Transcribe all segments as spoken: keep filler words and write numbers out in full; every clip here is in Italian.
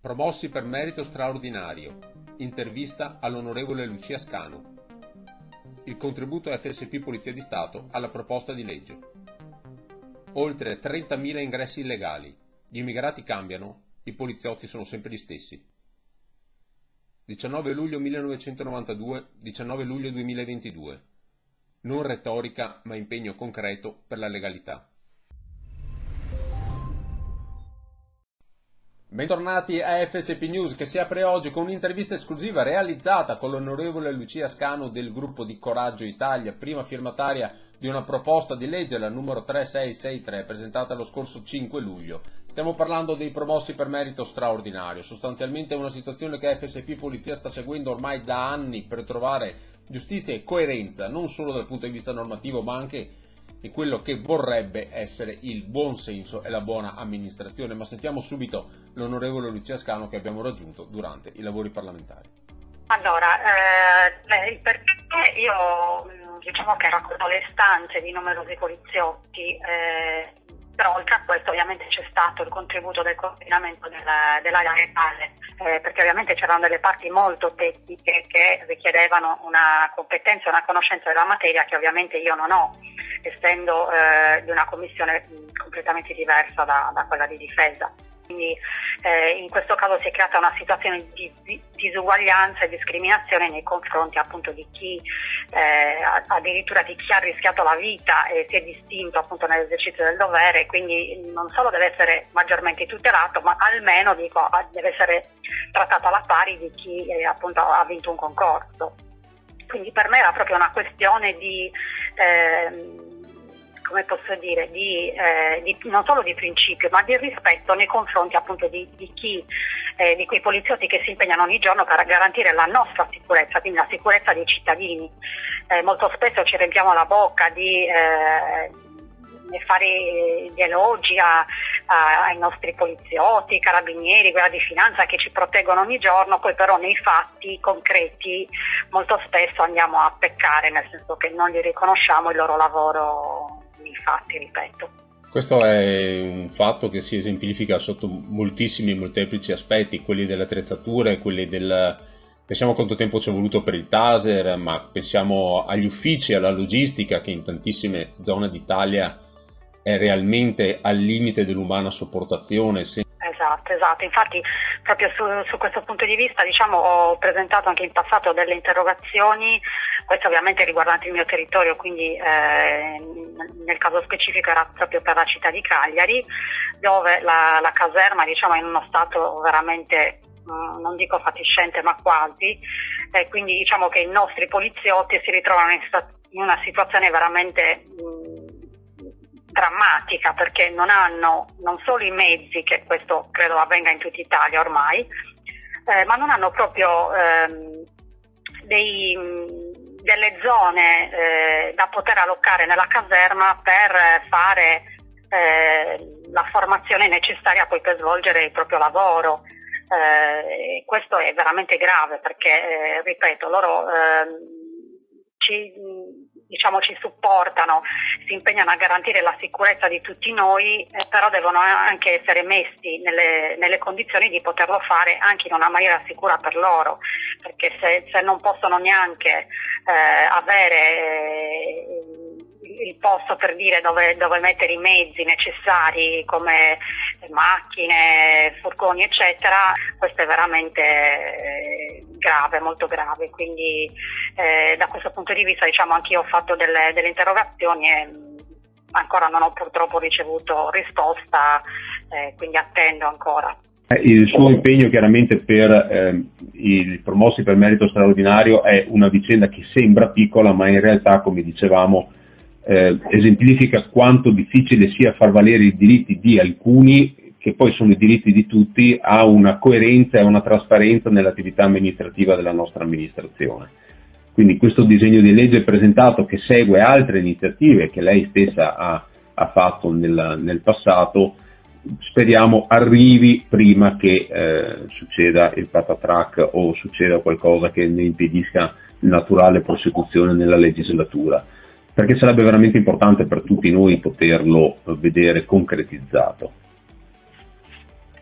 Promossi per merito straordinario. Intervista all'onorevole Lucia Scanu. Il contributo F S P Polizia di Stato alla proposta di legge. Oltre trentamila ingressi illegali. Gli immigrati cambiano, i poliziotti sono sempre gli stessi. diciannove luglio millenovecentonovantadue, diciannove luglio duemilaventidue. Non retorica, ma impegno concreto per la legalità. Bentornati a F S P News, che si apre oggi con un'intervista esclusiva realizzata con l'onorevole Lucia Scanu del gruppo di Coraggio Italia, prima firmataria di una proposta di legge, la numero tre sei sei tre, presentata lo scorso cinque luglio. Stiamo parlando dei promossi per merito straordinario, sostanzialmente è una situazione che F S P Polizia sta seguendo ormai da anni per trovare giustizia e coerenza, non solo dal punto di vista normativo, ma anche di quello che vorrebbe essere il buon senso e la buona amministrazione. Ma sentiamo subito l'onorevole Lucia Scanu, che abbiamo raggiunto durante i lavori parlamentari. Allora, eh, perché io diciamo che raccolgo le istanze di numerosi poliziotti, eh, però oltre a questo ovviamente c'è stato il contributo del coordinamento della, dell'area legale, eh, perché ovviamente c'erano delle parti molto tecniche che richiedevano una competenza e una conoscenza della materia che ovviamente io non ho, essendo eh, di una commissione mh, completamente diversa da, da quella di difesa. Quindi eh, in questo caso si è creata una situazione di, di disuguaglianza e discriminazione nei confronti appunto di chi eh, addirittura di chi ha rischiato la vita e si è distinto appunto nell'esercizio del dovere, quindi non solo deve essere maggiormente tutelato, ma almeno dico deve essere trattato alla pari di chi eh, appunto ha vinto un concorso. Quindi per me era proprio una questione di eh, come posso dire, di, eh, di, non solo di principio, ma di rispetto nei confronti appunto di, di chi, eh, di quei poliziotti che si impegnano ogni giorno per garantire la nostra sicurezza, quindi la sicurezza dei cittadini. Eh, molto spesso ci riempiamo la bocca di eh, fare gli elogi a, a, ai nostri poliziotti, carabinieri, guardia di finanza che ci proteggono ogni giorno, poi però nei fatti concreti molto spesso andiamo a peccare, nel senso che non gli riconosciamo il loro lavoro. Infatti, ripeto. Questo è un fatto che si esemplifica sotto moltissimi e molteplici aspetti, quelli delle attrezzature, quelli del... Pensiamo a quanto tempo ci è voluto per il taser, ma pensiamo agli uffici, alla logistica, che in tantissime zone d'Italia è realmente al limite dell'umana sopportazione. Esatto, esatto. Infatti proprio su, su questo punto di vista diciamo ho presentato anche in passato delle interrogazioni, queste ovviamente riguardanti il mio territorio, quindi eh, nel caso specifico era proprio per la città di Cagliari, dove la, la caserma diciamo è in uno stato veramente mh, non dico fatiscente ma quasi, e quindi diciamo che i nostri poliziotti si ritrovano in, in una situazione veramente mh, drammatica, perché non hanno non solo i mezzi, che questo credo avvenga in tutta Italia ormai, eh, ma non hanno proprio ehm, dei, delle zone eh, da poter allocare nella caserma per fare eh, la formazione necessaria poi per svolgere il proprio lavoro. Eh, questo è veramente grave perché, eh, ripeto, loro eh, ci, diciamo, ci supportano, si impegnano a garantire la sicurezza di tutti noi, eh, però devono anche essere messi nelle, nelle condizioni di poterlo fare anche in una maniera sicura per loro, perché se, se non possono neanche eh, avere eh, il posto per dire dove, dove mettere i mezzi necessari come macchine, furgoni eccetera, questo è veramente eh, grave, molto grave. Quindi eh, da questo punto di vista diciamo anch'io ho fatto delle, delle interrogazioni e ancora non ho purtroppo ricevuto risposta, eh, quindi attendo ancora. Il suo impegno chiaramente per eh, i promossi per merito straordinario è una vicenda che sembra piccola, ma in realtà, come dicevamo, eh, esemplifica quanto difficile sia far valere i diritti di alcuni, che poi sono i diritti di tutti, a una coerenza e una trasparenza nell'attività amministrativa della nostra amministrazione. Quindi questo disegno di legge presentato, che segue altre iniziative che lei stessa ha, ha fatto nel, nel passato, speriamo arrivi prima che eh, succeda il patatrac o succeda qualcosa che ne impedisca naturale prosecuzione nella legislatura, perché sarebbe veramente importante per tutti noi poterlo vedere concretizzato.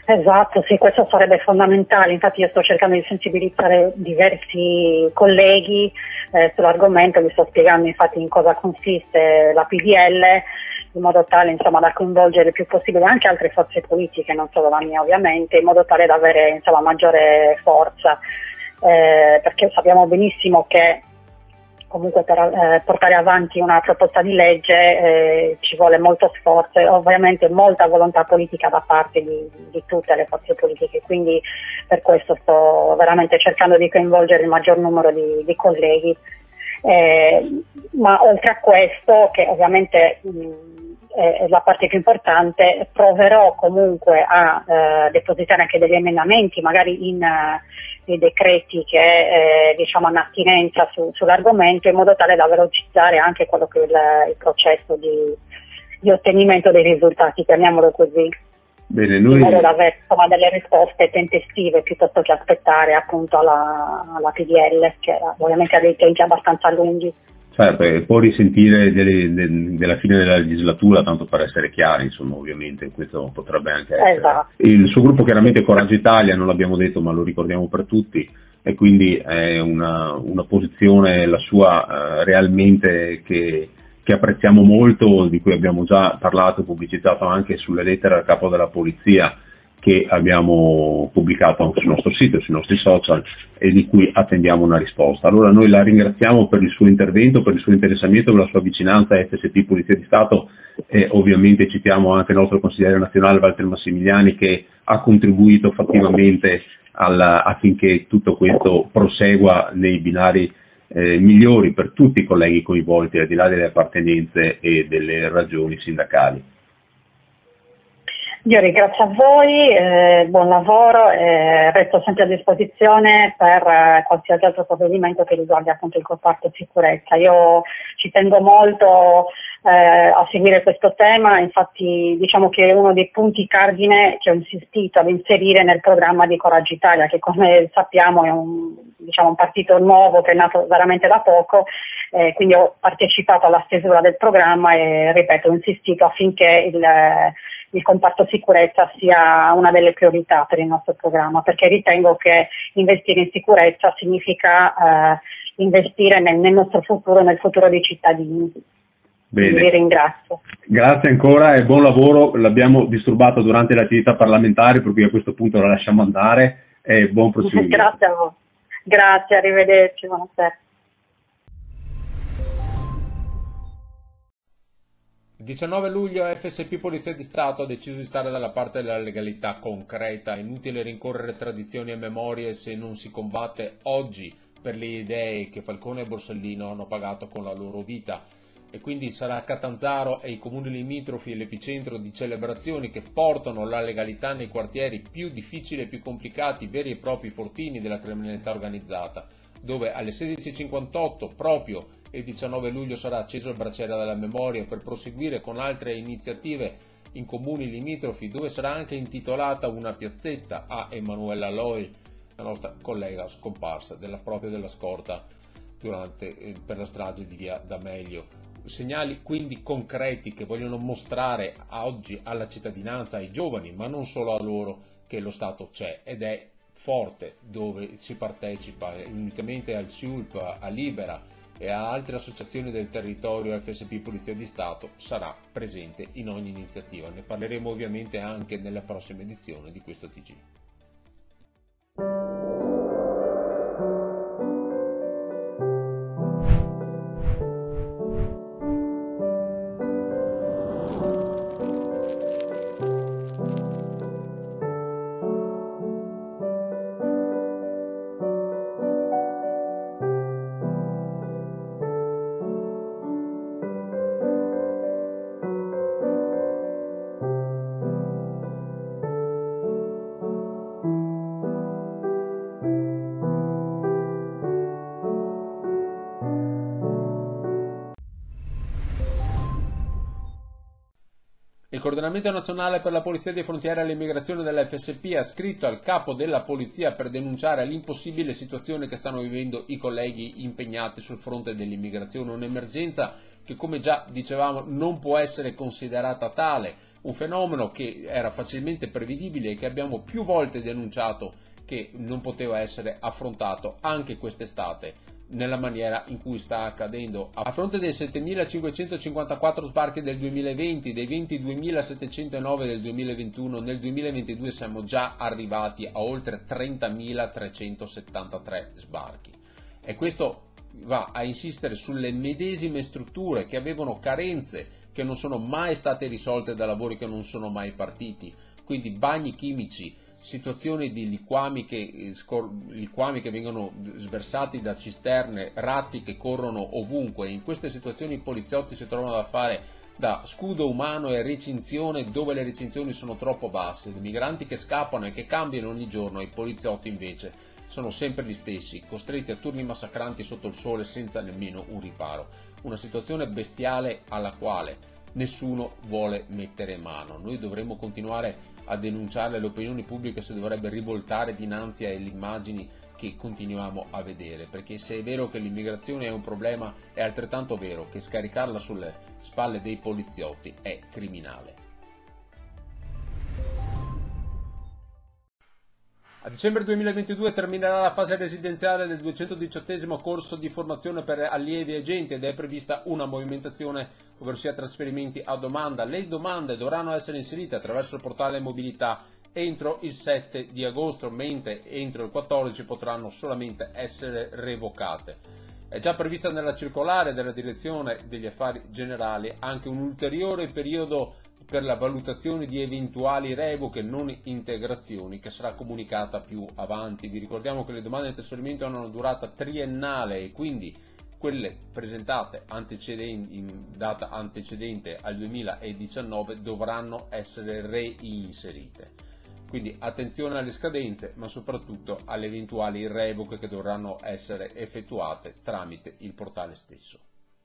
Esatto, sì, questo sarebbe fondamentale, infatti io sto cercando di sensibilizzare diversi colleghi eh, sull'argomento, vi sto spiegando infatti in cosa consiste la P D L, in modo tale insomma da coinvolgere il più possibile anche altre forze politiche, non solo la mia ovviamente, in modo tale da avere insomma maggiore forza, eh, perché sappiamo benissimo che comunque per eh, portare avanti una proposta di legge eh, ci vuole molto sforzo e ovviamente molta volontà politica da parte di, di tutte le forze politiche, quindi per questo sto veramente cercando di coinvolgere il maggior numero di, di colleghi. Eh, ma oltre a questo, che ovviamente mh, è la parte più importante, proverò comunque a eh, depositare anche degli emendamenti, magari in uh, decreti che eh, diciamo hanno attinenza su, sull'argomento, in modo tale da velocizzare anche quello che è il, il processo di, di ottenimento dei risultati, chiamiamolo così. Bene, noi... in modo da avere insomma, delle risposte tempestive piuttosto che aspettare appunto alla, alla P D L, che ovviamente ha dei tempi abbastanza lunghi. Certo, e poi risentire delle, de, della fine della legislatura, tanto per essere chiari, insomma, ovviamente questo potrebbe anche essere. Esatto. Il suo gruppo chiaramente Coraggio Italia, non l'abbiamo detto ma lo ricordiamo per tutti, e quindi è una, una posizione, la sua, eh, realmente che, che apprezziamo molto, di cui abbiamo già parlato e pubblicizzato anche sulle lettere al capo della polizia che abbiamo pubblicato sul nostro sito, sui nostri social, e di cui attendiamo una risposta. Allora noi la ringraziamo per il suo intervento, per il suo interessamento, per la sua vicinanza a F S P Polizia di Stato, e ovviamente citiamo anche il nostro consigliere nazionale Walter Massimiliani, che ha contribuito fattivamente alla, affinché tutto questo prosegua nei binari eh, migliori per tutti i colleghi coinvolti, al di là delle appartenenze e delle ragioni sindacali. Io ringrazio a voi, eh, buon lavoro e resto sempre a disposizione per eh, qualsiasi altro provvedimento che riguardi appunto il comparto sicurezza. Io ci tengo molto eh, a seguire questo tema, infatti diciamo che è uno dei punti cardine che ho insistito ad inserire nel programma di Coraggio Italia, che come sappiamo è un, diciamo, un partito nuovo che è nato veramente da poco, eh, quindi ho partecipato alla stesura del programma e ripeto ho insistito affinché il il comparto sicurezza sia una delle priorità per il nostro programma, perché ritengo che investire in sicurezza significa eh, investire nel, nel nostro futuro e nel futuro dei cittadini. Bene. Vi ringrazio. Grazie ancora e buon lavoro, l'abbiamo disturbato durante l'attività parlamentare, per cui a questo punto la lasciamo andare e buon proseguimento. Grazie a voi. Grazie, arrivederci, buonasera. Il diciannove luglio F S P Polizia di Stato ha deciso di stare dalla parte della legalità concreta. È inutile rincorrere tradizioni e memorie se non si combatte oggi per le idee che Falcone e Borsellino hanno pagato con la loro vita. E quindi sarà Catanzaro e i comuni limitrofi l'epicentro di celebrazioni che portano la legalità nei quartieri più difficili e più complicati, veri e propri fortini della criminalità organizzata, dove alle sedici e cinquantotto proprio il diciannove luglio sarà acceso il braciere della memoria per proseguire con altre iniziative in comuni limitrofi, dove sarà anche intitolata una piazzetta a Emanuela Loi, la nostra collega scomparsa della propria della scorta durante, eh, per la strage di via D'Amelio. Segnali quindi concreti che vogliono mostrare oggi alla cittadinanza, ai giovani, ma non solo a loro, che lo Stato c'è ed è forte, dove si partecipa unicamente al S I U L P, a Libera e a altre associazioni del territorio. F S P Polizia di Stato sarà presente in ogni iniziativa. Ne parleremo ovviamente anche nella prossima edizione di questo T G. Il Coordinamento Nazionale per la Polizia di Frontiera e l'Immigrazione della F S P ha scritto al capo della Polizia per denunciare l'impossibile situazione che stanno vivendo i colleghi impegnati sul fronte dell'immigrazione, un'emergenza che, come già dicevamo, non può essere considerata tale, un fenomeno che era facilmente prevedibile e che abbiamo più volte denunciato che non poteva essere affrontato anche quest'estate nella maniera in cui sta accadendo. A fronte dei settemilacinquecentocinquantaquattro sbarchi del duemilaventi, dei ventiduemilasettecentonove del duemilaventuno, nel duemilaventidue siamo già arrivati a oltre trentamilatrecentosettantatré sbarchi, e questo va a insistere sulle medesime strutture che avevano carenze che non sono mai state risolte da lavori che non sono mai partiti, quindi bagni chimici, situazioni di liquami che, liquami che vengono sversati da cisterne, ratti che corrono ovunque. In queste situazioni i poliziotti si trovano a fare da scudo umano e recinzione dove le recinzioni sono troppo basse, i migranti che scappano e che cambiano ogni giorno, e i poliziotti invece sono sempre gli stessi, costretti a turni massacranti sotto il sole senza nemmeno un riparo. Una situazione bestiale alla quale nessuno vuole mettere mano. Noi dovremmo continuare a denunciarle, l'opinione pubblica si dovrebbe rivoltare dinanzi alle immagini che continuiamo a vedere, perché se è vero che l'immigrazione è un problema, è altrettanto vero che scaricarla sulle spalle dei poliziotti è criminale. A dicembre duemilaventidue terminerà la fase residenziale del duecentodiciottesimo corso di formazione per allievi e agenti ed è prevista una movimentazione, ovvero sia trasferimenti a domanda. Le domande dovranno essere inserite attraverso il portale mobilità entro il sette di agosto, mentre entro il quattordici potranno solamente essere revocate. È già prevista nella circolare della Direzione degli Affari Generali anche un ulteriore periodo per la valutazione di eventuali revoche non integrazioni, che sarà comunicata più avanti. Vi ricordiamo che le domande di trasferimento hanno una durata triennale e quindi quelle presentate antecedenti, in data antecedente al duemiladiciannove dovranno essere reinserite. Quindi attenzione alle scadenze, ma soprattutto alle eventuali revoche che dovranno essere effettuate tramite il portale stesso.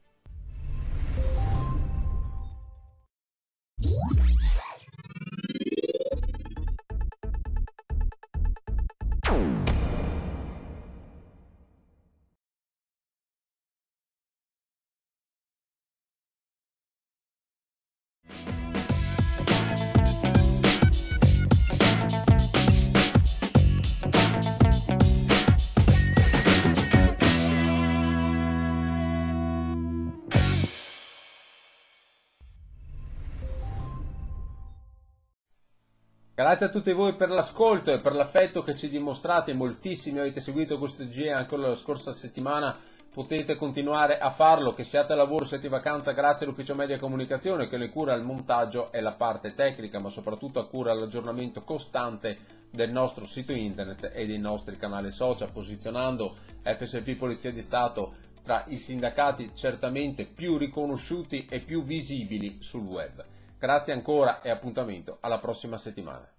Grazie a tutti voi per l'ascolto e per l'affetto che ci dimostrate, moltissimi avete seguito questo G E anche la scorsa settimana, potete continuare a farlo, che siate a lavoro, siate in vacanza, grazie all'ufficio media comunicazione che ne cura il montaggio e la parte tecnica, ma soprattutto a cura l'aggiornamento costante del nostro sito internet e dei nostri canali social, posizionando F S P Polizia di Stato tra i sindacati certamente più riconosciuti e più visibili sul web. Grazie ancora e appuntamento alla prossima settimana.